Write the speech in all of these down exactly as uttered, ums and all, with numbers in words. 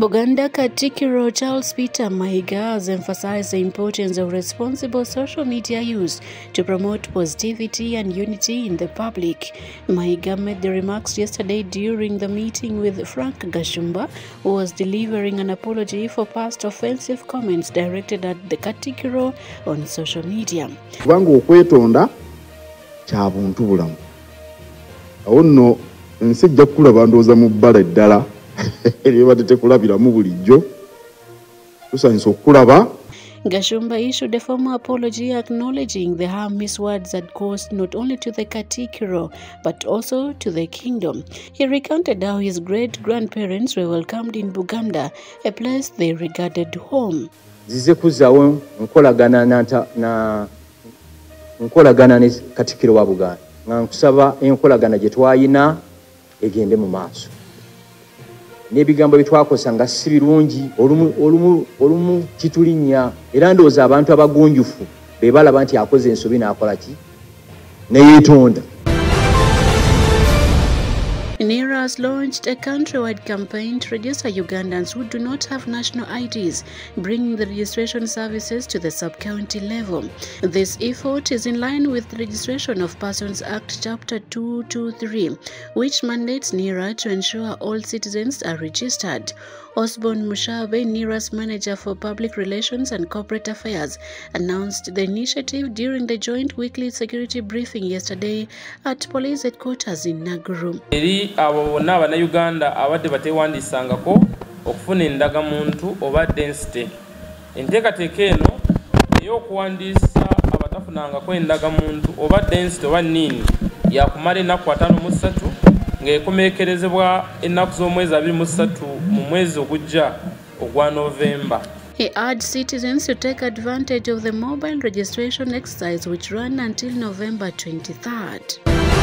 Buganda Katikiro Charles Peter Mahiga has emphasized the importance of responsible social media use to promote positivity and unity in the public. Mahiga made the remarks yesterday during the meeting with Frank Gashumba, who was delivering an apology for past offensive comments directed at the Katikiro on social media. Vangu okwetonda kya buntu bulamu. Awo nno ensi ejja kukulaba ndowooza mu bbala eddala. Gashumba issued a formal apology acknowledging the harm his words had caused not only to the Katikiro but also to the kingdom. He recounted how his great-grandparents were welcomed in Buganda, a place they regarded home. Zize kuzawo nkolagana na na nkolagana ne Katikiro wa Buganda. Nga nkusaba enkolagana gye twayina egende mu maaso. Nebigambo bitwakosa nga si birungi olumu olumu olumu kitulinya era ndowooza abantu abagonjufu be balaba nti akoze ensobi n'akola ki ne yeetonda. NIRA has launched a countrywide campaign to register Ugandans who do not have national I Ds, bringing the registration services to the sub-county level. This effort is in line with the Registration of Persons Act Chapter two twenty-three, which mandates NIRA to ensure all citizens are registered. Osborne Mushabe, NIRA's manager for public relations and corporate affairs, announced the initiative during the joint weekly security briefing yesterday at police headquarters in Naguru. Abo bonna Abannayuganda abadde bateewandisangako okufuna endagamuntu oba density. Enteekateeka eno ey'okuwandiisa abatafunangako endagamuntu oba density oba nniini yakumala ennaku ataano mu ssatu ng'ekomeekerezebwa ennaku z'omwezi abiri mu ssatu mu mwezi ogujja ogwa November. He urged citizens to take advantage of the mobile registration exercise which ran until November twenty-third.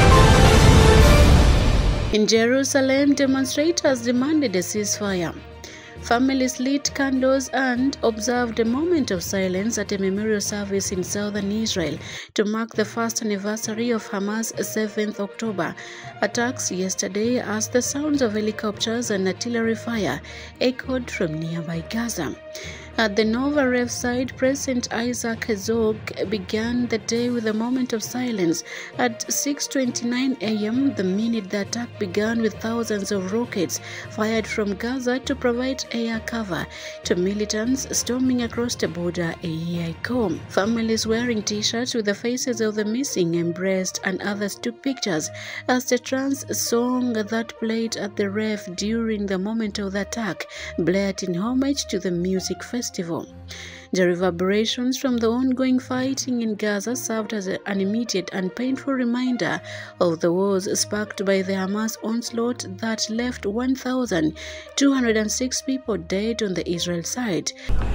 In Jerusalem, demonstrators demanded a ceasefire. Families lit candles and observed a moment of silence at a memorial service in southern Israel to mark the first anniversary of Hamas' seventh October attacks yesterday as the sounds of helicopters and artillery fire echoed from nearby Gaza. At the Nova Rev side, President Isaac Herzog began the day with a moment of silence. At six twenty-nine a m, the minute the attack began with thousands of rockets fired from Gaza to provide air cover to militants storming across the border a year ago. Families wearing t-shirts with the faces of the missing embraced and others took pictures as the trance song that played at the Rev during the moment of the attack blared in homage to the music festival. The reverberations from the ongoing fighting in Gaza served as an immediate and painful reminder of the wars sparked by the Hamas onslaught that left one thousand two hundred six people dead on the Israel side.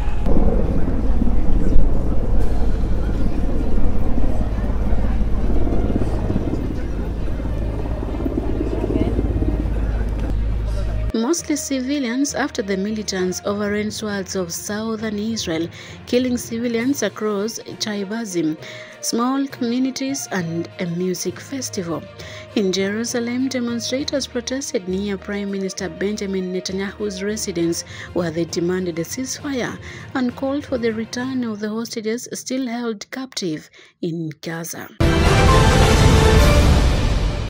Mostly civilians after the militants overran swaths of southern Israel, killing civilians across Chaibazim, small communities and a music festival. In Jerusalem, demonstrators protested near Prime Minister Benjamin Netanyahu's residence where they demanded a ceasefire and called for the return of the hostages still held captive in Gaza.